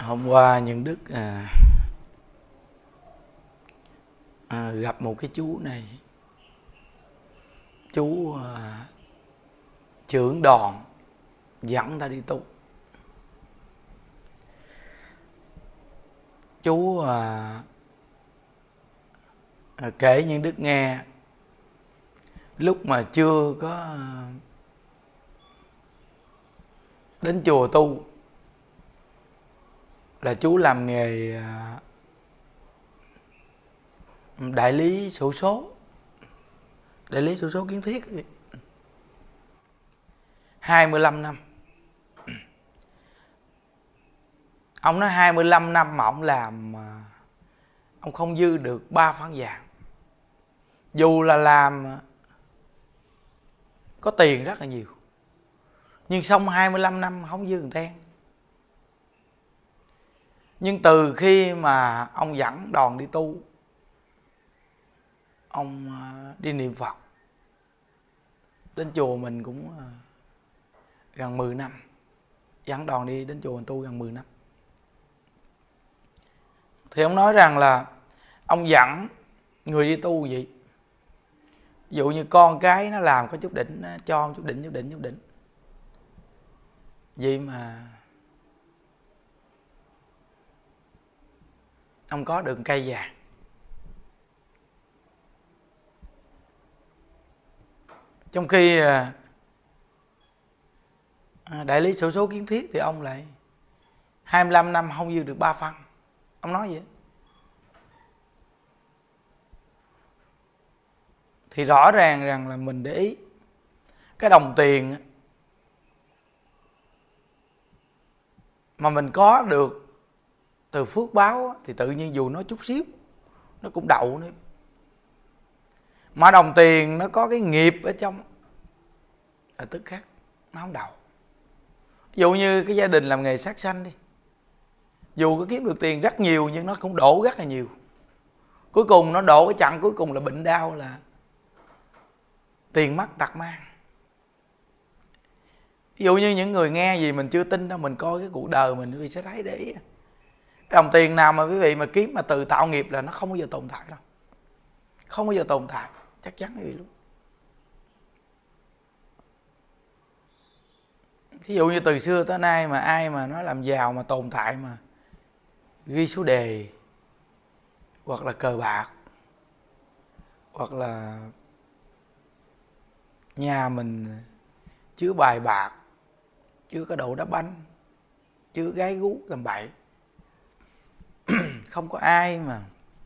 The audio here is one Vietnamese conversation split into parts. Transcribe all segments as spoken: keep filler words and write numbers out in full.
Hôm qua Nhân Đức à, à, gặp một cái chú này. Chú à, trưởng đoàn dẫn ta đi tu. Chú à, à, kể Nhân Đức nghe lúc mà chưa có đến chùa tu là chú làm nghề à, đại lý xổ số, đại lý xổ số kiến thiết hai mươi lăm năm. Ông nói hai mươi lăm năm mà ông làm mà ông không dư được ba phấn vàng. Dù là làm có tiền rất là nhiều, nhưng xong hai mươi lăm năm không dư một ten. Nhưng từ khi mà ông dẫn đoàn đi tu, ông đi niệm Phật, đến chùa mình cũng gần mười năm. Dẫn đoàn đi đến chùa mình tu gần mười năm. Thì ông nói rằng là ông dẫn người đi tu vậy. Ví dụ như con cái nó làm có chút đỉnh, nó cho chút đỉnh, chút đỉnh, chút đỉnh. Vậy mà ông có được cây vàng. Trong khi đại lý xổ số kiến thiết thì ông lại hai mươi lăm năm không dư được ba phân. Ông nói vậy. Thì rõ ràng rằng là mình để ý cái đồng tiền mà mình có được từ phước báo thì tự nhiên dù nó chút xíu nó cũng đậu nữa. Mà đồng tiền nó có cái nghiệp ở trong là tức khắc nó không đậu. Ví dụ như cái gia đình làm nghề sát sanh đi, dù có kiếm được tiền rất nhiều nhưng nó cũng đổ rất là nhiều. Cuối cùng nó đổ cái chặng cuối cùng là bệnh đau, là tiền mất tật mang. Ví dụ như những người nghe gì mình chưa tin đâu, mình coi cái cuộc đời mình quý vị sẽ thấy để ý. Đồng tiền nào mà quý vị mà kiếm mà từ tạo nghiệp là nó không bao giờ tồn tại đâu. Không bao giờ tồn tại, chắc chắn quý vị luôn. Ví dụ như từ xưa tới nay mà ai mà nói làm giàu mà tồn tại mà ghi số đề, hoặc là cờ bạc, hoặc là nhà mình chứa bài bạc, chứa cái đồ đá banh, chứa gái gú tầm bậy, không có ai mà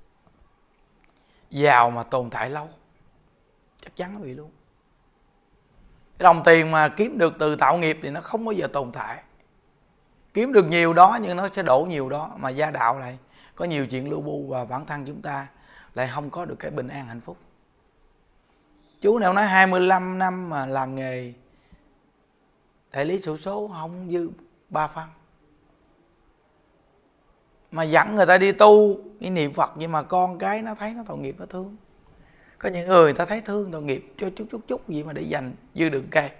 giàu mà tồn tại lâu. Chắc chắn quý vị luôn. Cái đồng tiền mà kiếm được từ tạo nghiệp thì nó không bao giờ tồn tại. Kiếm được nhiều đó nhưng nó sẽ đổ nhiều đó. Mà gia đạo lại có nhiều chuyện lưu bu, và bản thân chúng ta lại không có được cái bình an hạnh phúc. Chú nào nói hai mươi lăm năm mà làm nghề đại lý xổ số không dư ba phân. Mà dẫn người ta đi tu, đi niệm Phật, nhưng mà con cái nó thấy nó tội nghiệp, nó thương. Có những người, người ta thấy thương tội nghiệp cho chút chút chút gì mà để dành dư đường cây.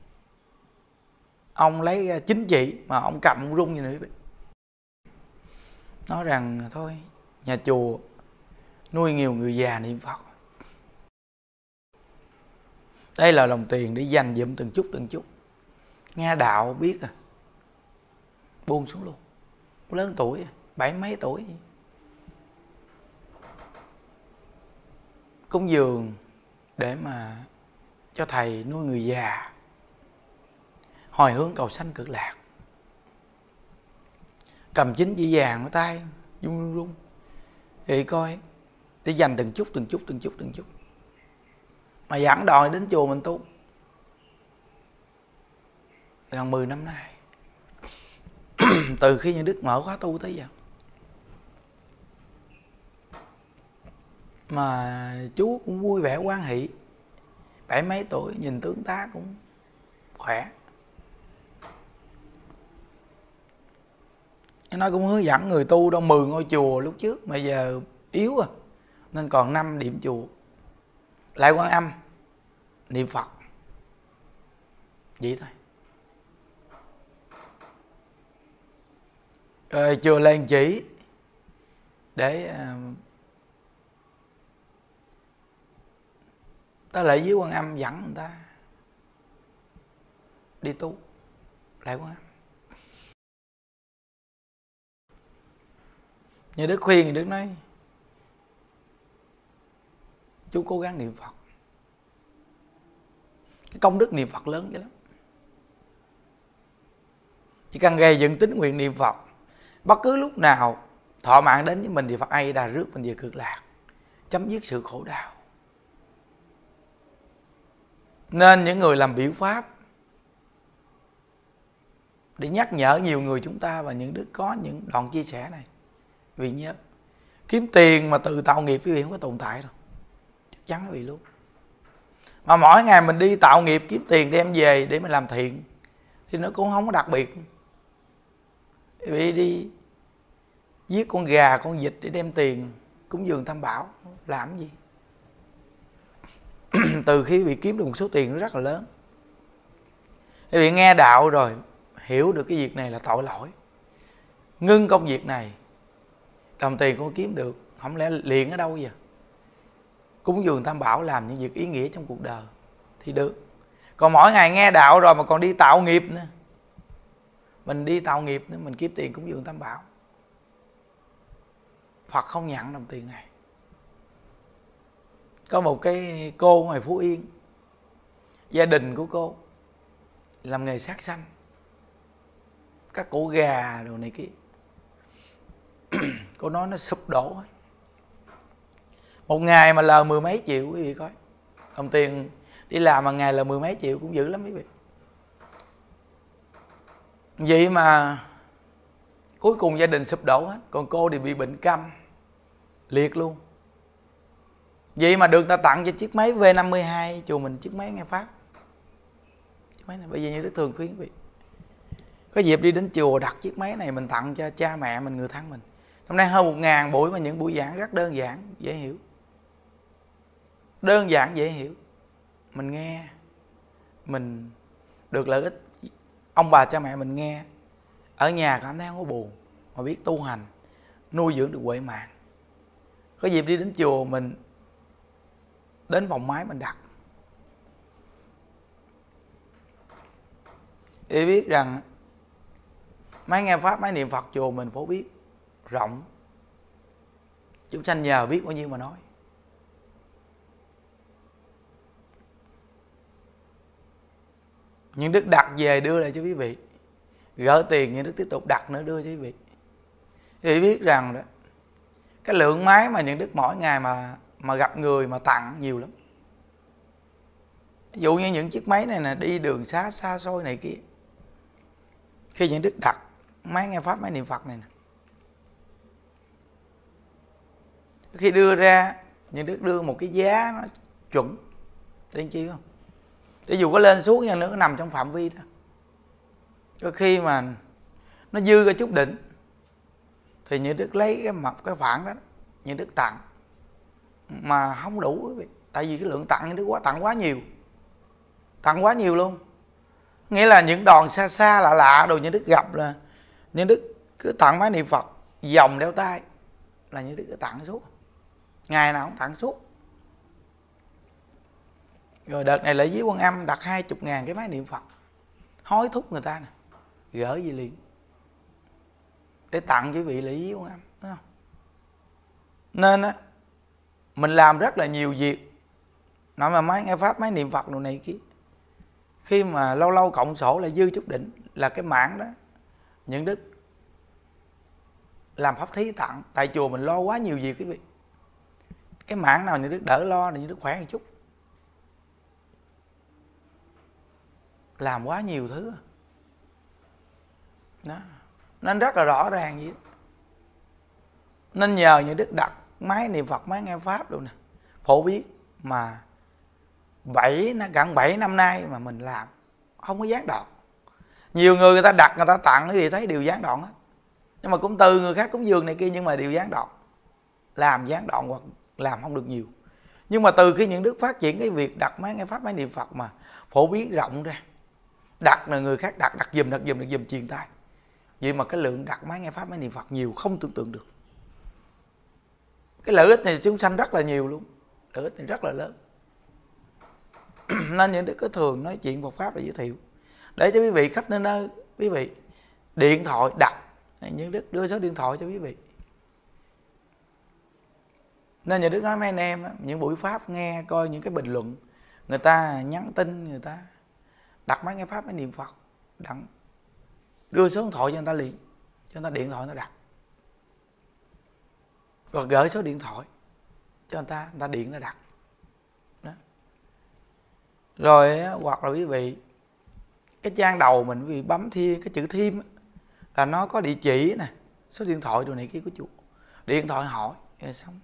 Ông lấy chính trị mà ông cầm ông rung như nữa. Nói rằng thôi, nhà chùa nuôi nhiều người già niệm Phật. Đây là đồng tiền để dành dụm từng chút từng chút. Nghe đạo biết à, buông xuống luôn. Lớn tuổi, bảy mấy tuổi. Cúng dường để mà cho thầy nuôi người già, hồi hướng cầu sanh cực lạc. Cầm chính chỉ vàng ở tay, rung rung rung. Vậy coi, để dành từng chút, từng chút, từng chút, từng chút. Mà dẫn đoàn đến chùa mình tu gần mười năm nay. Từ khi Nhân Đức mở khóa tu tới giờ. Mà chú cũng vui vẻ hoan hỷ. Bảy mấy tuổi, nhìn tướng tá cũng khỏe. Nó cũng hướng dẫn người tu đâu mười ngôi chùa lúc trước, mà giờ yếu à, nên còn năm điểm chùa. Lại Quan Âm, niệm Phật. Vậy thôi. Rồi chùa Lan Chỉ để uh, ta lại với Quan Âm dẫn người ta đi tu lại Quan Âm. Như Đức khuyên thì Đức nói chú cố gắng niệm Phật, cái công đức niệm Phật lớn vậy lắm. Chỉ cần gây dựng tín nguyện niệm Phật, bất cứ lúc nào thọ mạng đến với mình thì Phật A Đà rước mình về cực lạc, chấm dứt sự khổ đau. Nên những người làm biểu pháp để nhắc nhở nhiều người chúng ta, và những đứa có những đoạn chia sẻ này, vì nhớ kiếm tiền mà từ tạo nghiệp quý vị không có tồn tại đâu, chắc chắn quý vị luôn. Mà mỗi ngày mình đi tạo nghiệp kiếm tiền đem về để mình làm thiện thì nó cũng không có đặc biệt. Quý vị đi giết con gà con vịt để đem tiền cúng dường Tam Bảo làm gì? Từ khi quý vị kiếm được một số tiền nó rất là lớn, quý vị nghe đạo rồi hiểu được cái việc này là tội lỗi, ngưng công việc này, đồng tiền con kiếm được không lẽ liền ở đâu vậy? Cúng dường Tam Bảo, làm những việc ý nghĩa trong cuộc đời thì được. Còn mỗi ngày nghe đạo rồi mà còn đi tạo nghiệp nữa, mình đi tạo nghiệp nữa, mình kiếm tiền cúng dường Tam Bảo, Phật không nhận đồng tiền này. Có một cái cô ngoài Phú Yên, gia đình của cô làm nghề sát sanh, các cổ gà đồ này kia. Cô nói nó sụp đổ hết. Một ngày mà lời mười mấy triệu quý vị coi. Đồng tiền đi làm mà ngày là mười mấy triệu cũng dữ lắm quý vị. Vậy mà cuối cùng gia đình sụp đổ hết. Còn cô thì bị bệnh câm liệt luôn. Vậy mà được ta tặng cho chiếc máy V năm mươi hai chùa mình, chiếc máy nghe Pháp. Chiếc máy này bây giờ như Đức thường khuyên quý vị, có dịp đi đến chùa đặt chiếc máy này mình tặng cho cha mẹ mình, người thân mình. Hôm nay hơn một ngàn buổi, mà những buổi giảng rất đơn giản, dễ hiểu. Đơn giản, dễ hiểu. Mình nghe, mình được lợi ích. Ông bà cha mẹ mình nghe, ở nhà cảm thấy không có buồn, mà biết tu hành, nuôi dưỡng được huệ mạng. Có dịp đi đến chùa mình, đến vòng máy mình đặt. Để biết rằng máy nghe Pháp, máy niệm Phật chùa mình phổ biến rộng, chúng sanh nhờ biết bao nhiêu mà nói. Những đức đặt về đưa lại cho quý vị, gỡ tiền những đức tiếp tục đặt nữa đưa cho quý vị. Thì biết rằng đó, cái lượng máy mà những đức mỗi ngày mà mà gặp người mà tặng nhiều lắm. Ví dụ như những chiếc máy này nè, đi đường xa xa xôi này kia, khi những đức đặt máy nghe Pháp, máy niệm Phật này nè, khi đưa ra những đức đưa một cái giá nó chuẩn, để chi không? Để dù có lên xuống nhưng nó nằm trong phạm vi đó. Cho khi mà nó dư ra chút đỉnh thì những đức lấy cái mặt cái phản đó, những đức tặng mà không đủ, tại vì cái lượng tặng những đức quá, tặng quá nhiều, tặng quá nhiều luôn. Nghĩa là những đoàn xa xa lạ lạ đồ những đức gặp là những đức cứ tặng máy niệm Phật, vòng đeo tay là những đức cứ tặng suốt, ngày nào cũng tặng suốt. Rồi đợt này lại với Quan Âm đặt hai chục ngàn cái máy niệm Phật, hối thúc người ta nè, gỡ gì liền để tặng cho vị lý với Quan Âm, đúng không? Nên á, mình làm rất là nhiều việc, nói mà máy nghe Pháp, máy niệm Phật đồ này kia, khi mà lâu lâu cộng sổ lại dư chút đỉnh là cái mảng đó những đức làm pháp thí tặng. Tại chùa mình lo quá nhiều việc quý vị, cái mảng nào những đức đỡ lo thì những đức khỏe một chút, làm quá nhiều thứ đó, nên rất là rõ ràng vậy. Nên nhờ những đức đặt máy niệm Phật, máy nghe Pháp luôn nè, phổ biến mà bảy gần bảy năm nay mà mình làm không có gián đoạn. Nhiều người người ta đặt, người ta tặng cái gì thấy đều gián đoạn hết, nhưng mà cũng từ người khác cúng dường này kia nhưng mà đều gián đoạn, làm gián đoạn hoặc làm không được nhiều. Nhưng mà từ khi những đức phát triển cái việc đặt máy nghe Pháp, máy niệm Phật mà phổ biến rộng ra, đặt là người khác đặt, đặt giùm, đặt giùm, đặt giùm truyền tay, Vậy mà cái lượng đặt máy nghe pháp máy niệm Phật nhiều không tưởng tượng được. Cái lợi ích này chúng sanh rất là nhiều luôn, lợi ích này rất là lớn. Nên những đức có thường nói chuyện Phật pháp là giới thiệu để cho quý vị khắp nơi nơi. Quý vị điện thoại đặt, những đức đưa số điện thoại cho quý vị. Nên những đức nói mấy anh em những buổi pháp nghe coi những cái bình luận, người ta nhắn tin, người ta đặt máy nghe pháp máy niệm Phật, đặng đưa số điện thoại cho người ta liền, cho người ta điện thoại người ta đặt, hoặc gửi số điện thoại cho người ta, người ta điện người ta đặt đó. Rồi hoặc là quý vị cái trang đầu mình quý vị bấm thêm cái chữ thêm là nó có địa chỉ nè, số điện thoại đồ này kia của chủ, điện thoại hỏi rồi xong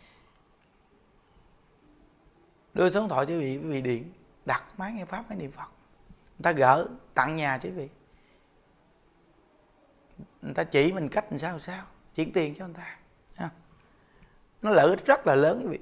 đưa số điện thoại cho quý vị, quý vị điện đặt máy nghe pháp máy niệm Phật, người ta gỡ tặng nhà cho quý vị, người ta chỉ mình cách làm sao làm sao chuyển tiền cho người ta. Nó lợi ích rất là lớn quý vị.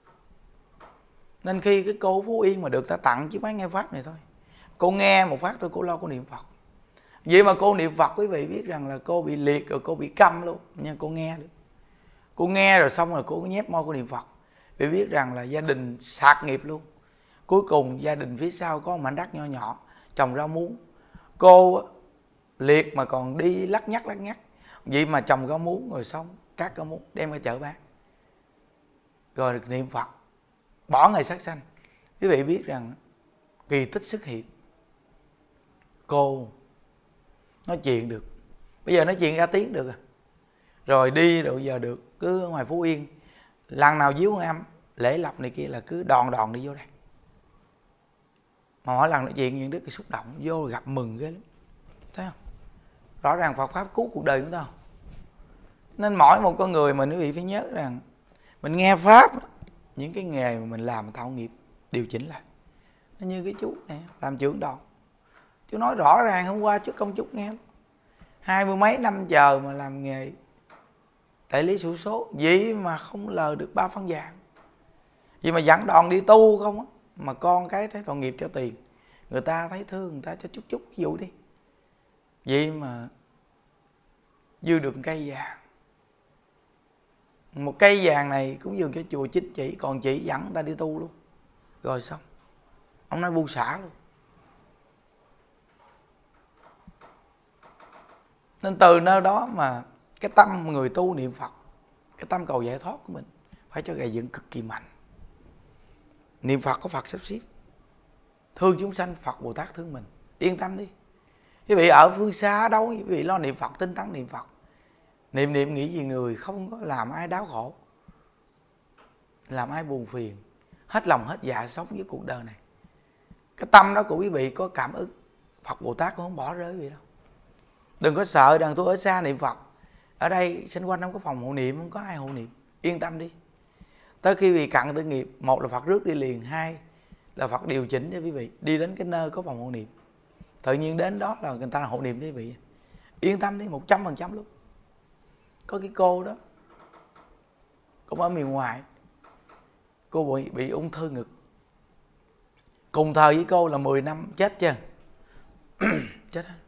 Nên khi cái cô Phú Yên mà được ta tặng chiếc máy nghe pháp này thôi, cô nghe một phát thôi cô lo cô niệm Phật. Vậy mà cô niệm Phật quý vị biết rằng là cô bị liệt rồi, cô bị câm luôn, nhưng cô nghe được. Cô nghe rồi xong rồi cô nhép môi cô niệm Phật. Vì biết rằng là gia đình sạt nghiệp luôn. Cuối cùng gia đình phía sau có một mảnh đất nho nhỏ trồng rau muống. Cô liệt mà còn đi lắc nhắc lắc nhắc. Vậy mà trồng rau muống rồi xong cắt rau muống đem ra chợ bán, rồi được niệm Phật, bỏ ngày sát sanh. Quý vị biết rằng kỳ tích xuất hiện. Cô nói chuyện được, bây giờ nói chuyện ra tiếng được à. Rồi đi rồi giờ được, cứ ở ngoài Phú Yên lần nào díu con em lễ lập này kia là cứ đòn đòn đi vô đây. Mà mỗi lần nói chuyện những đứa cái xúc động vô gặp mừng ghê lắm, thấy không? Rõ ràng Phật pháp cứu cuộc đời chúng ta. Nên mỗi một con người mình quý vị phải nhớ rằng mình nghe pháp, những cái nghề mà mình làm tạo nghiệp điều chỉnh lại. Như cái chú này làm trưởng đoàn, chú nói rõ ràng hôm qua trước công chúng nghe, hai mươi mấy năm chờ mà làm nghề đại lý xổ số, vậy mà không lời được ba phân vàng. Vậy mà dẫn đoàn đi tu không á, mà con cái thấy tội nghiệp cho tiền, người ta thấy thương, người ta cho chút chút ví dụ đi. Vậy mà dư được cây vàng. Một cây vàng này cũng dường cho chùa chính chỉ, còn chỉ dẫn người ta đi tu luôn. Rồi xong ông nói buông xả luôn. Nên từ nơi đó mà cái tâm người tu niệm Phật, cái tâm cầu giải thoát của mình phải cho gầy dựng cực kỳ mạnh. Niệm Phật có Phật sắp xếp, thương chúng sanh Phật Bồ Tát thương mình. Yên tâm đi. Quý vị ở phương xa đâu, quý vị lo niệm Phật, tinh tấn niệm Phật. Niệm niệm nghĩ gì người, không có làm ai đau khổ, làm ai buồn phiền, hết lòng hết dạ sống với cuộc đời này. Cái tâm đó của quý vị có cảm ứng, Phật Bồ Tát cũng không bỏ rơi quý vị đâu. Đừng có sợ rằng tôi ở xa niệm Phật, ở đây xung quanh không có phòng hộ niệm, không có ai hộ niệm. Yên tâm đi. Tới khi quý vị cặn tử nghiệp, một là Phật rước đi liền, hai là Phật điều chỉnh cho quý vị đi đến cái nơi có phòng hộ niệm. Tự nhiên đến đó là người ta là hộ niệm cho quý vị. Yên tâm đi, một trăm phần trăm luôn. Có cái cô đó cũng ở miền ngoài, cô bị, bị ung thư ngực. Cùng thời với cô là mười năm chết chưa? Chết hết.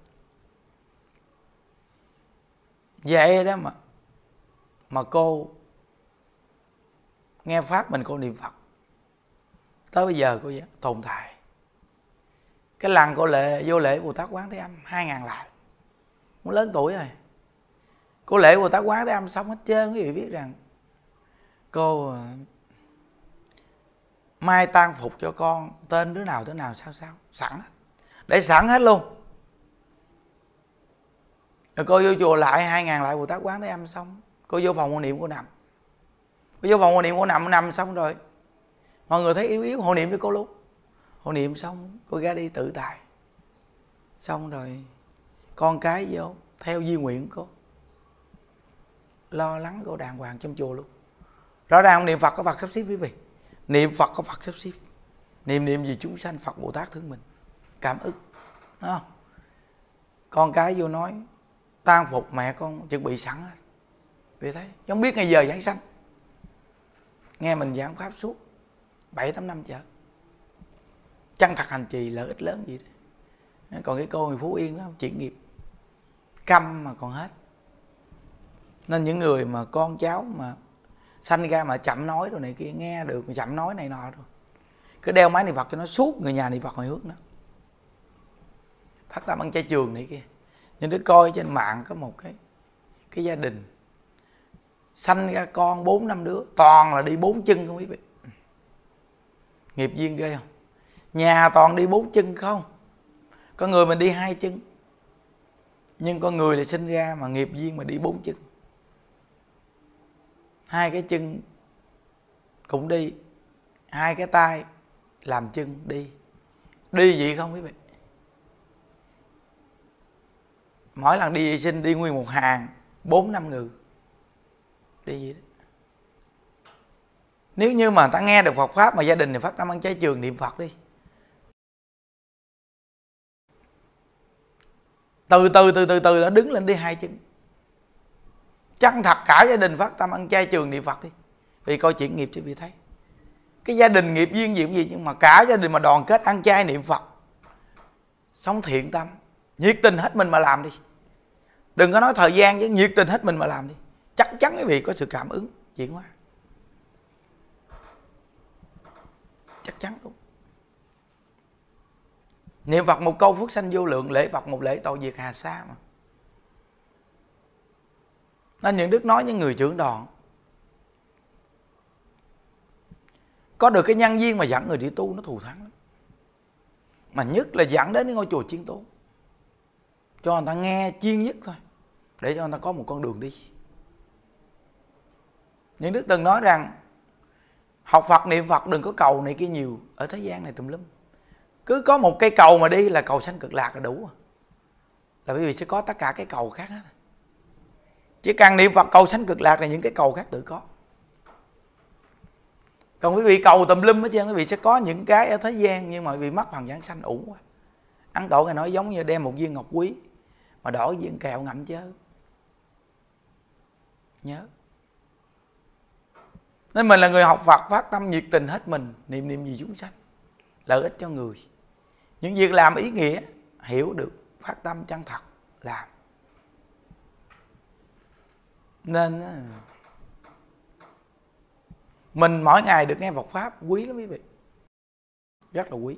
Vậy đó mà Mà cô nghe pháp mình, cô niệm Phật tới bây giờ cô tồn tại. Cái lần cô lễ vô lễ Bồ Tát Quán Thế Âm hai ngàn lại, cũng lớn tuổi rồi. Cô lễ Bồ Tát Quán Thế Âm xong hết trơn. Quý vị biết rằng cô mai tang phục cho con tên đứa nào đứa nào sao sao sẵn hết, để sẵn hết luôn. Rồi cô vô chùa lại hai ngàn lại Bồ Tát Quán Thế Âm xong, cô vô phòng hộ niệm cô nằm. Cô vô phòng hộ niệm cô nằm nằm xong rồi mọi người thấy yếu yếu hộ niệm cho cô luôn. Hộ niệm xong cô ra đi tự tại. Xong rồi con cái vô theo di nguyện của cô, lo lắng cô đàng hoàng trong chùa luôn. Rõ ràng niệm Phật có Phật sắp xếp quý vị. Niệm Phật có Phật sắp xếp. Niệm niệm gì chúng sanh Phật Bồ Tát thương mình, cảm ức. Đúng không? Con cái vô nói tang phục mẹ con chuẩn bị sẵn hết. Vì thế không biết ngày giờ giảng sanh. Nghe mình giảng pháp suốt bảy tám năm chờ, chân thật hành trì lợi ích lớn gì đấy. Còn cái cô người Phú Yên đó chuyển nghiệp, câm mà còn hết. Nên những người mà con cháu mà sanh ra mà chậm nói rồi này kia, nghe được mà chậm nói này nọ rồi, cứ đeo máy niệm Phật cho nó suốt, người nhà niệm Phật hồi hướng đó. Phát tâm ăn chay trường này kia. Nhưng đứa coi trên mạng có một cái cái gia đình sanh ra con bốn năm đứa, toàn là đi bốn chân không quý vị. Nghiệp duyên ghê không? Nhà toàn đi bốn chân không. Có người mình đi hai chân, nhưng con người lại sinh ra mà nghiệp duyên mà đi bốn chân. Hai cái chân cũng đi, hai cái tay làm chân đi. Đi vậy không quý vị? Mỗi lần đi vệ sinh đi nguyên một hàng bốn năm người đi vậy đó. Nếu như mà ta nghe được Phật pháp mà gia đình thì phát tâm ăn chay trường niệm Phật đi. Từ từ từ từ từ nó đứng lên đi hai chân. Chân thật cả gia đình phát tâm ăn chay trường niệm Phật đi. Vì coi chuyện nghiệp cho vị thấy. Cái gia đình nghiệp duyên gì cũng gì, nhưng mà cả gia đình mà đoàn kết ăn chay niệm Phật, sống thiện tâm, nhiệt tình hết mình mà làm đi. Đừng có nói thời gian chứ, nhiệt tình hết mình mà làm đi. Chắc chắn quý vị có sự cảm ứng chuyển hóa. Chắc chắn đúng. Niệm Phật một câu phước sanh vô lượng, lễ Phật một lễ tội diệt hà sa mà. Nên những đức nói những người trưởng đoàn có được cái nhân duyên mà dẫn người đi tu nó thù thắng lắm. Mà nhất là dẫn đến cái ngôi chùa Chiên Tu, cho người ta nghe chuyên nhất thôi, để cho người ta có một con đường đi. Những đức từng nói rằng học Phật niệm Phật đừng có cầu này kia nhiều ở thế gian này tùm lum. Cứ có một cây cầu mà đi là cầu sanh cực lạc là đủ. Là bởi vì sẽ có tất cả cái cầu khác hết. Chỉ cần niệm Phật cầu sanh cực lạc là những cái cầu khác tự có. Còn quý vị cầu tùm lum hết trơn, quý vị sẽ có những cái ở thế gian nhưng mà vì mất phần giảng sanh uổng quá. Ấn Tổ Ngài nói giống như đem một viên ngọc quý mà đổi viên kẹo ngậm chớ. Nhớ. Nên mình là người học Phật phát tâm nhiệt tình hết mình, niệm niệm gì chúng sanh, lợi ích cho người. Những việc làm ý nghĩa, hiểu được, phát tâm chân thật làm. Nên mình mỗi ngày được nghe Phật pháp quý lắm quý vị, rất là quý.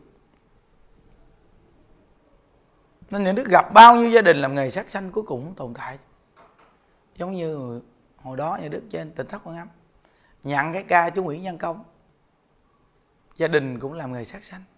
Nên những đứa gặp bao nhiêu gia đình làm nghề sát sanh cuối cùng không tồn tại. Giống như hồi đó nhà Đức trên Tỉnh Thất Quan Âm nhận cái ca chú Nguyễn Văn Công, gia đình cũng làm nghề sát sanh,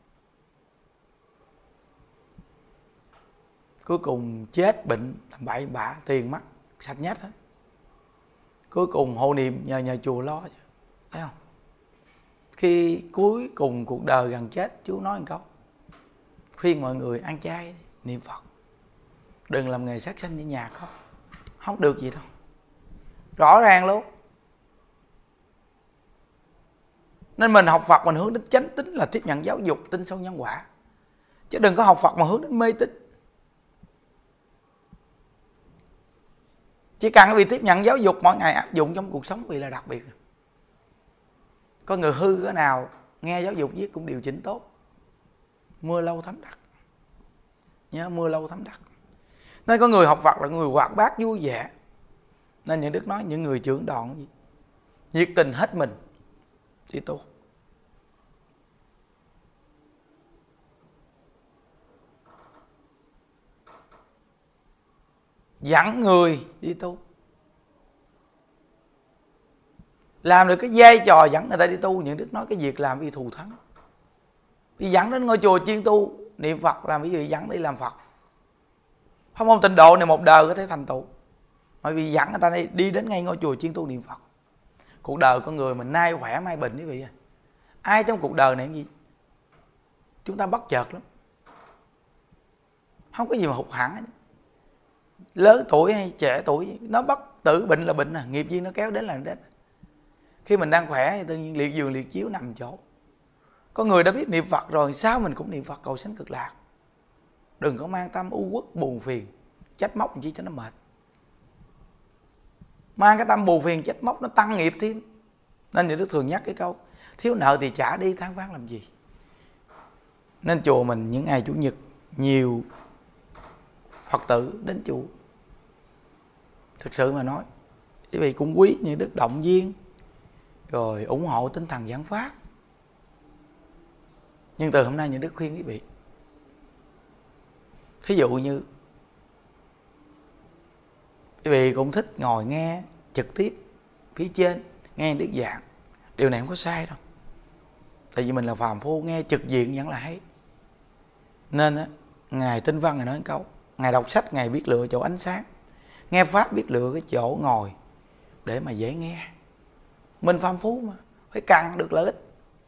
cuối cùng chết bệnh làm bậy bạ, tiền mất sạch nhách hết. Cuối cùng hộ niệm nhờ nhà chùa lo, thấy không? Khi cuối cùng cuộc đời gần chết, chú nói một câu khuyên mọi người ăn chay, niệm Phật, đừng làm nghề sát sanh như nhà con, không được gì đâu. Rõ ràng luôn. Nên mình học Phật mình hướng đến chánh tín là tiếp nhận giáo dục, tin sâu nhân quả, chứ đừng có học Phật mà hướng đến mê tín. Chỉ cần vì tiếp nhận giáo dục mỗi ngày áp dụng trong cuộc sống vì là đặc biệt. Có người hư cái nào nghe giáo dục viết cũng điều chỉnh tốt. Mưa lâu thấm đắc. Nhớ mưa lâu thấm đắc. Nên có người học Phật là người hoạt bát vui vẻ. Nên những đức nói những người trưởng đoàn gì nhiệt tình hết mình đi tu. Dẫn người đi tu, làm được cái vai trò dẫn người ta đi tu. Những đức nói cái việc làm vì thù thắng, vì dẫn đến ngôi chùa Chiên Tu niệm Phật, làm ví dụ dẫn đi làm Phật. Pháp môn tịnh độ này một đời có thể thành tựu, bởi vì dẫn người ta đi, đi đến ngay ngôi chùa Chiên Tu niệm Phật. Cuộc đời con người mình nay khỏe mai bệnh quý vị à. Ai trong cuộc đời này gì chúng ta bất chợt lắm, không có gì mà hụt hẳn hết. Lớn tuổi hay trẻ tuổi, nó bất tử bệnh là bệnh à, nghiệp duyên nó kéo đến là đến. Khi mình đang khỏe thì tự nhiên liệt giường liệt chiếu nằm chỗ. Có người đã biết niệm Phật rồi, sao mình cũng niệm Phật cầu sanh cực lạc. Đừng có mang tâm u uất buồn phiền, trách móc chi cho nó mệt. Mang cái tâm buồn phiền trách móc nó tăng nghiệp thêm. Nên những đứa thường nhắc cái câu thiếu nợ thì trả đi, than vãn làm gì. Nên chùa mình những ngày Chủ nhật nhiều Phật tử đến chùa Thực sự mà nói, quý vị cũng quý những đức động viên rồi ủng hộ tinh thần giảng pháp. Nhưng từ hôm nay những đức khuyên quý vị, thí dụ như quý vị cũng thích ngồi nghe trực tiếp phía trên, nghe đức giảng, điều này không có sai đâu. Tại vì mình là phàm phu, nghe trực diện vẫn là hay. Nên á, Ngài Tinh Văn Ngài nói một câu, Ngài đọc sách Ngài biết lựa chỗ ánh sáng, nghe pháp biết lựa cái chỗ ngồi để mà dễ nghe. Mình phàm phu mà, phải cần được lợi ích.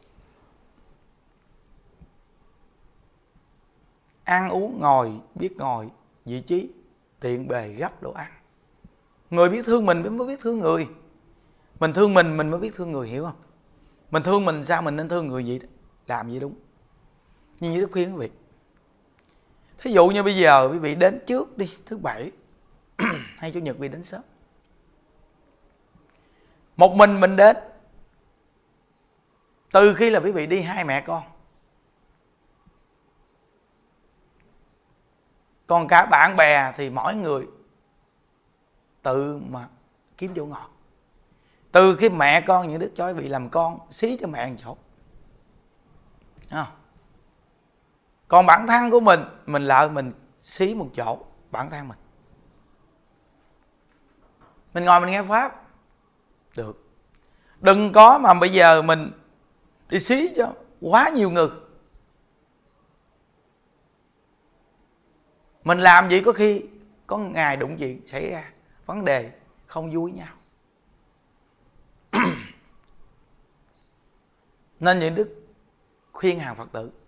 Ăn uống ngồi biết ngồi vị trí tiện bề gấp đồ ăn. Người biết thương mình mới biết thương người. Mình thương mình mình mới biết thương người, hiểu không? Mình thương mình sao mình nên thương người vậy đó. Làm gì đúng. Nhưng như tôi khuyên quý vị, thí dụ như bây giờ quý vị đến trước đi, thứ bảy hay chủ nhật quý vị đến sớm, một mình mình đến, từ khi là quý vị đi hai mẹ con, còn cả bạn bè thì mỗi người tự mà kiếm chỗ ngồi. Từ khi mẹ con những đức cho quý vị làm con, xí cho mẹ một chỗ. Thấy không? Còn bản thân của mình, mình lỡ mình xí một chỗ bản thân mình. Mình ngồi mình nghe pháp được. Đừng có mà bây giờ mình đi xí cho quá nhiều người. Mình làm gì có khi có ngày đụng chuyện xảy ra vấn đề không vui nhau. Nên những đức khuyên hàng Phật tử,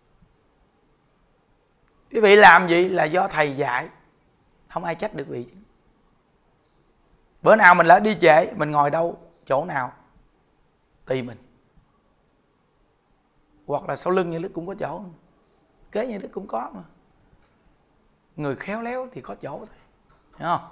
quý vị làm gì là do thầy dạy, không ai trách được vị chứ. Bữa nào mình lỡ đi trễ, mình ngồi đâu, chỗ nào tùy mình. Hoặc là sau lưng như đức cũng có chỗ, kế như đức cũng có mà. Người khéo léo thì có chỗ thôi, hiểu không?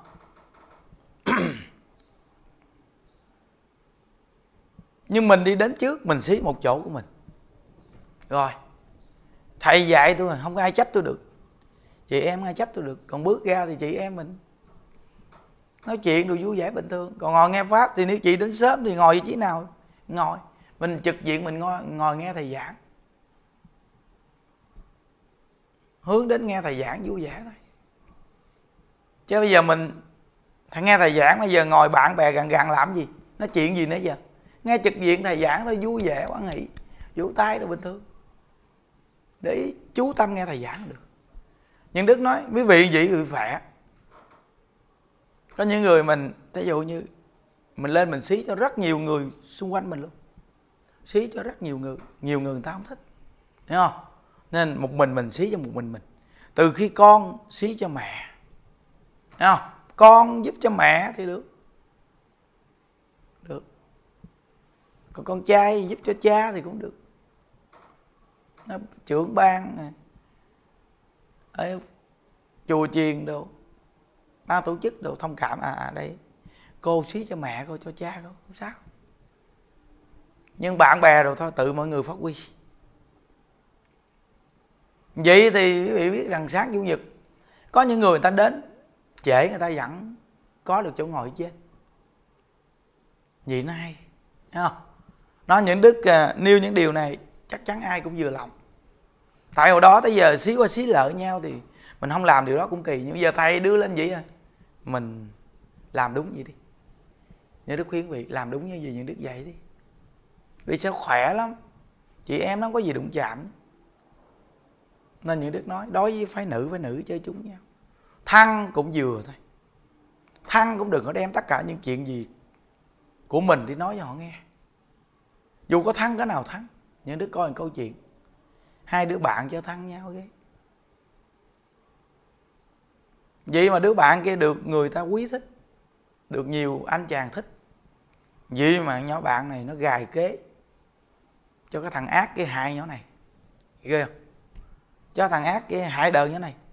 Nhưng mình đi đến trước, mình xí một chỗ của mình. Rồi, thầy dạy tôi, không có ai trách tôi được. Chị em không ai trách tôi được. Còn bước ra thì chị em mình nói chuyện đồ vui vẻ bình thường. Còn ngồi nghe pháp thì nếu chị đến sớm thì ngồi vị trí nào ngồi. Mình trực diện mình ngồi, ngồi nghe thầy giảng, hướng đến nghe thầy giảng vui vẻ thôi. Chứ bây giờ mình thằng nghe thầy giảng, bây giờ ngồi bạn bè gần gần làm gì, nói chuyện gì nữa giờ. Nghe trực diện thầy giảng thôi, vui vẻ quá nghỉ, vỗ tay đồ bình thường, để chú tâm nghe thầy giảng được. Nhưng đức nói quý vị vậy quý vị khỏe. Có những người mình, ví dụ như mình lên mình xí cho rất nhiều người xung quanh mình luôn, xí cho rất nhiều người, nhiều người người ta không thích, hiểu không? Nên một mình mình xí cho một mình mình. Từ khi con xí cho mẹ, hiểu không? Con giúp cho mẹ thì được, được. Còn con trai giúp cho cha thì cũng được. Nó trưởng ban ở chùa chiền đồ, ban tổ chức đồ thông cảm, à, à đây cô xí cho mẹ cô, cho cha cô, không sao. Nhưng bạn bè rồi thôi, tự mọi người phát huy. Vậy thì quý vị biết rằng sáng chủ nhật có những người người ta đến trễ, người ta vẫn có được chỗ ngồi ở trên. Vậy nó hay, thấy không? Nói những đức uh, nêu những điều này chắc chắn ai cũng vừa lòng. Tại hồi đó tới giờ xí qua xí lợi nhau thì mình không làm điều đó cũng kỳ. Nhưng giờ thầy đưa lên vậy rồi, mình làm đúng vậy đi. Những đức khuyên quý vị làm đúng như vậy những đức dạy đi, vì sẽ khỏe lắm. Chị em nó không có gì đụng chạm. Nên những đức nói đối với phái nữ, phái nữ chơi chung nhau. Thăng cũng vừa thôi. Thăng cũng đừng có đem tất cả những chuyện gì của mình đi nói cho họ nghe. Dù có thăng cái nào thắng. Những đứa coi một câu chuyện, hai đứa bạn cho thăng nhau ghê. Vậy mà đứa bạn kia được người ta quý thích, được nhiều anh chàng thích. Vậy mà nhỏ bạn này nó gài kế cho cái thằng ác cái hại nhỏ này, ghê không? Cho thằng ác cái hại đời nhỏ này.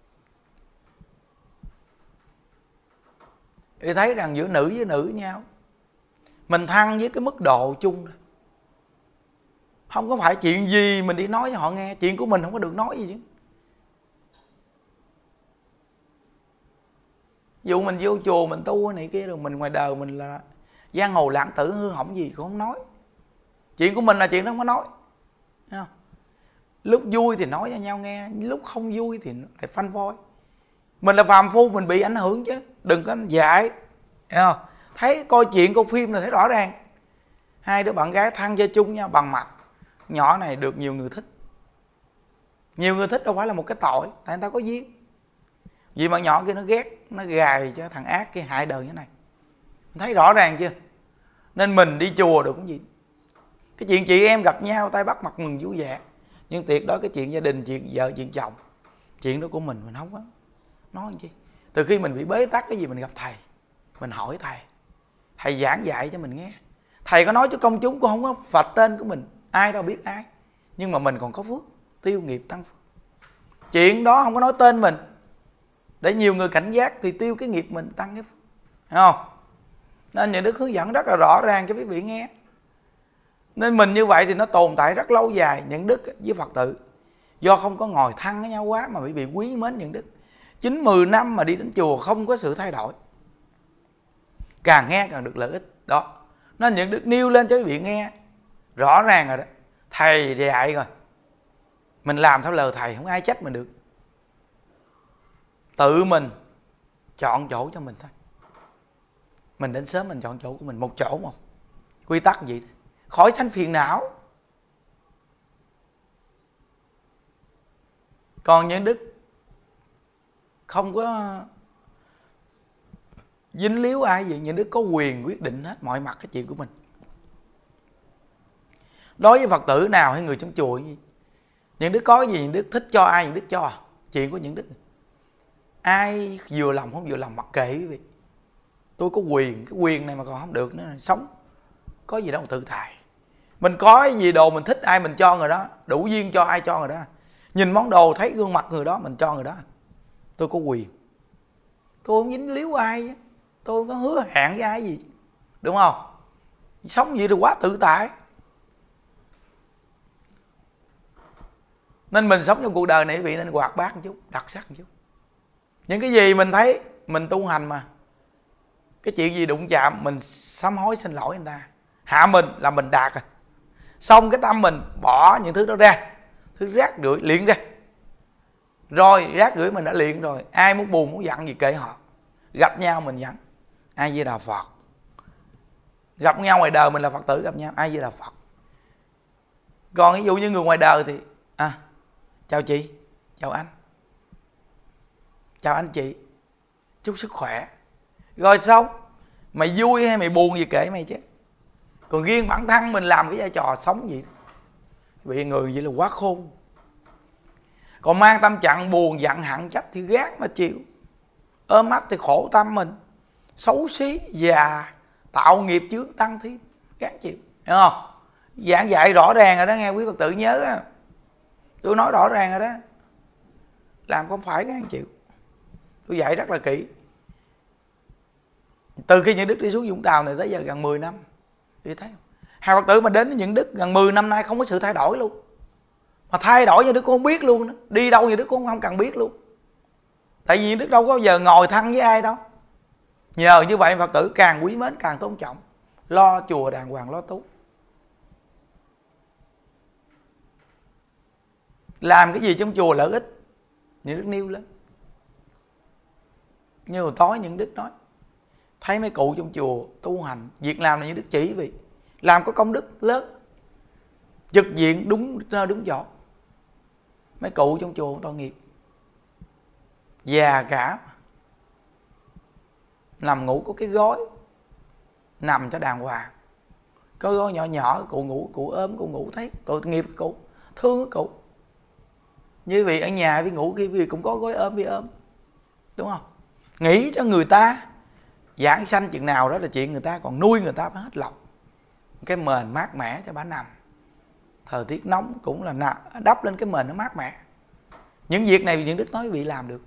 Thì thấy rằng giữa nữ với nữ nhau, mình thăng với cái mức độ chung thôi. Không có phải chuyện gì mình đi nói cho họ nghe, chuyện của mình không có được nói gì chứ. Dù mình vô chùa mình tu này kia rồi, mình ngoài đời mình là giang hồ lãng tử hư hỏng gì cũng không nói. Chuyện của mình là chuyện đó không có nói. Thấy không? Lúc vui thì nói cho nhau nghe, lúc không vui thì lại phanh voi. Mình là phàm phu, mình bị ảnh hưởng chứ, đừng có dạy. Thấy không? Thấy coi chuyện coi phim là thấy rõ ràng. Hai đứa bạn gái thăng chơi chung nhau bằng mặt, nhỏ này được nhiều người thích. Nhiều người thích đâu phải là một cái tội, tại người ta có duyên. Vì mà nhỏ kia nó ghét, nó gài cho thằng ác kia hại đời như thế này. Thấy rõ ràng chưa? Nên mình đi chùa được cũng gì. Cái chuyện chị em gặp nhau tay bắt mặt mừng vui vẻ, nhưng tuyệt đối cái chuyện gia đình, chuyện vợ, chuyện chồng, chuyện đó của mình mình không có nói chi. Từ khi mình bị bế tắc cái gì mình gặp thầy, mình hỏi thầy, thầy giảng dạy cho mình nghe. Thầy có nói cho công chúng cũng không có phạch tên của mình, ai đâu biết ai. Nhưng mà mình còn có phước, tiêu nghiệp tăng phước. Chuyện đó không có nói tên mình, để nhiều người cảnh giác thì tiêu cái nghiệp mình, tăng cái phước. Thấy không? Nên những đức hướng dẫn rất là rõ ràng cho quý vị nghe. Nên mình như vậy thì nó tồn tại rất lâu dài. Những đức với Phật tử do không có ngồi thăng với nhau quá mà bị bị quý mến những đức. Chín mười năm mà đi đến chùa không có sự thay đổi, càng nghe càng được lợi ích đó. Nên những đức nêu lên cho quý vị nghe rõ ràng rồi đó. Thầy dạy rồi, mình làm theo lời thầy, không ai trách mình được. Tự mình chọn chỗ cho mình thôi. Mình đến sớm mình chọn chỗ của mình, một chỗ một quy tắc gì, khỏi sanh phiền não. Còn những đức không có dính líu ai gì, những đức có quyền quyết định hết mọi mặt cái chuyện của mình. Đối với Phật tử nào hay người trong chùa gì, những đức có cái gì những đức thích cho ai những đức cho. Chuyện của những đức, ai vừa lòng không vừa lòng mặc kệ quý vị. Tôi có quyền, cái quyền này mà còn không được nữa, sống có gì đâu mà tự tại. Mình có cái gì đồ mình thích ai mình cho người đó, đủ duyên cho ai cho người đó. Nhìn món đồ thấy gương mặt người đó mình cho người đó. Tôi có quyền, tôi không dính líu ai, tôi không có hứa hẹn với ai gì, đúng không? Sống vậy thì quá tự tại. Nên mình sống trong cuộc đời này quý vị nên hoạt bát một chút, đặc sắc một chút. Những cái gì mình thấy mình tu hành mà, cái chuyện gì đụng chạm mình sám hối xin lỗi người ta, hạ mình là mình đạt rồi. Xong cái tâm mình bỏ những thứ đó ra, thứ rác rưởi luyện ra. Rồi rác rưởi mình đã luyện rồi, ai muốn buồn muốn giận gì kệ họ. Gặp nhau mình giận, ai Di Đà Phật. Gặp nhau ngoài đời mình là Phật tử, gặp nhau ai Di Đà Phật. Còn ví dụ như người ngoài đời thì à, chào chị, chào anh, chào anh chị, chúc sức khỏe. Rồi xong, mày vui hay mày buồn gì kệ mày chứ. Còn riêng bản thân mình làm cái vai trò sống gì, bị người vậy là quá khôn. Còn mang tâm trạng buồn giận hận trách thì gác mà chịu. Ôm ấp thì khổ tâm mình, xấu xí già, tạo nghiệp chướng tăng thêm, gác chịu, hiểu không? Giảng dạy rõ ràng rồi đó nghe quý Phật tử nhớ á. Tôi nói rõ ràng rồi đó, làm không phải gác chịu. Tôi dạy rất là kỹ. Từ khi những đức đi xuống Vũng Tàu này tới giờ gần mười năm, thì thấy không? Hai Phật tử mà đến những đức gần mười năm nay không có sự thay đổi luôn. Mà thay đổi như đức cũng không biết luôn đó. Đi đâu như đức cũng không cần biết luôn. Tại vì đức đâu có giờ ngồi thân với ai đâu. Nhờ như vậy Phật tử càng quý mến, càng tôn trọng, lo chùa đàng hoàng, lo tu. Làm cái gì trong chùa lợi ích, những đức nêu lên. Như hồi tối những đức nói, thấy mấy cụ trong chùa tu hành, việc làm là những đức chỉ vì làm có công đức lớn, trực diện đúng nơi đúng chỗ. Mấy cụ trong chùa tội nghiệp, già cả, nằm ngủ có cái gối, nằm cho đàng hoàng, có gối nhỏ nhỏ, cụ ngủ, cụ ốm, cụ ngủ thấy tội nghiệp cụ, thương cụ. Như vậy ở nhà vì ngủ kia vì cũng có gối ôm vì ôm, đúng không? Nghĩ cho người ta giảng sanh chừng nào đó là chuyện người ta, còn nuôi người ta phải hết lòng. Cái mền mát mẻ cho bà nằm, thời tiết nóng cũng là nằm, đắp lên cái mền nó mát mẻ. Những việc này những đức nói bị làm được,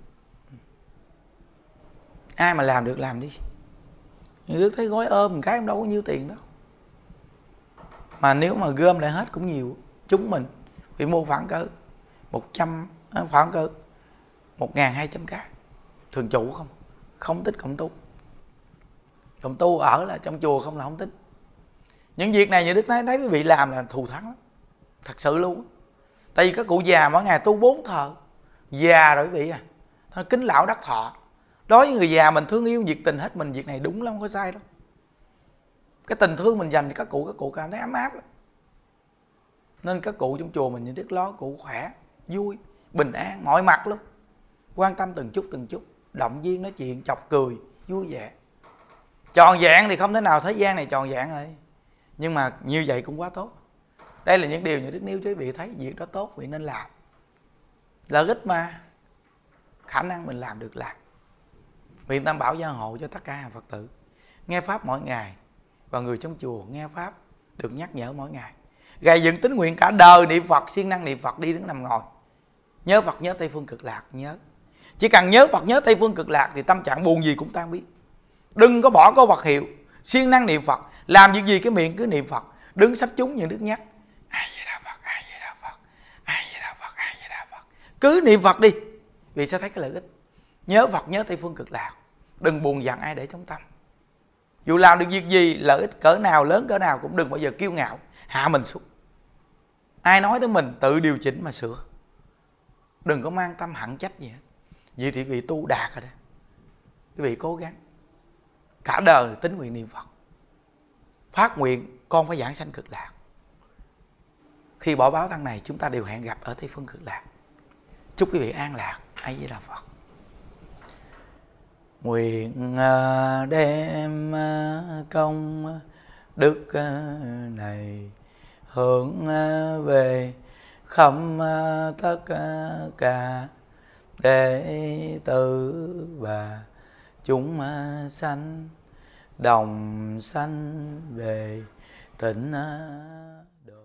ai mà làm được làm đi. Những đức thấy gói ôm một cái đâu có nhiêu tiền đâu, mà nếu mà gom lại hết cũng nhiều. Chúng mình bị mua khoảng cỡ một trăm, khoảng cỡ một ngàn hai trăm cái, thường trụ không, không thích cộng tu. Cộng tu ở là trong chùa không là không thích. Những việc này Như Đức thấy thấy quý vị làm là thù thắng lắm, thật sự luôn. Tại vì các cụ già mỗi ngày tu bốn thờ, già rồi quý vị à, thôi kính lão đắc thọ. Đối với người già mình thương yêu nhiệt tình hết mình, việc này đúng lắm, không có sai đâu. Cái tình thương mình dành cho các cụ, các cụ cảm thấy ấm áp lắm. Nên các cụ trong chùa mình Như Đức lo cụ khỏe, vui, bình an mọi mặt luôn, quan tâm từng chút từng chút, động viên nói chuyện, chọc cười, vui vẻ. Tròn vẹn thì không thể nào thế gian này tròn vẹn rồi, nhưng mà như vậy cũng quá tốt. Đây là những điều Như Đức nêu cho quý vị thấy, việc đó tốt vị nên làm, lợi ích mà, khả năng mình làm được làm. Nguyện Tam Bảo gia hộ cho tất cả hàng Phật tử nghe pháp mỗi ngày, và người trong chùa nghe pháp được nhắc nhở mỗi ngày, gầy dựng tín nguyện cả đời niệm Phật, siêng năng niệm Phật, đi đứng nằm ngồi, nhớ Phật nhớ Tây Phương Cực Lạc. Nhớ, chỉ cần nhớ Phật nhớ Tây Phương Cực Lạc thì tâm trạng buồn gì cũng tan biến. Đừng có bỏ có vật hiệu, siêng năng niệm Phật, làm việc gì cái miệng cứ niệm Phật, đứng sắp chúng Như Đức nhắc A Di Đà Phật, A Di Đà Phật, A Di Đà Phật, A Di Đà Phật, cứ niệm Phật đi, vì sẽ thấy cái lợi ích. Nhớ Phật nhớ Tây Phương Cực Lạc, đừng buồn giận ai để trong tâm. Dù làm được việc gì, lợi ích cỡ nào, lớn cỡ nào, cũng đừng bao giờ kiêu ngạo hạ mình xuống. Ai nói tới mình tự điều chỉnh mà sửa, đừng có mang tâm hận trách gì hết. Vì thì vị tu đạt rồi đó, quý vị cố gắng cả đời tín nguyện niệm Phật, phát nguyện con phải giảng sanh Cực Lạc. Khi bỏ báo thân này chúng ta đều hẹn gặp ở Tây Phương Cực Lạc. Chúc quý vị an lạc. A Di Đà Phật. Nguyện đem công đức này hướng về khắp tất cả đệ tử và chúng sanh, đồng sanh về tịnh độ.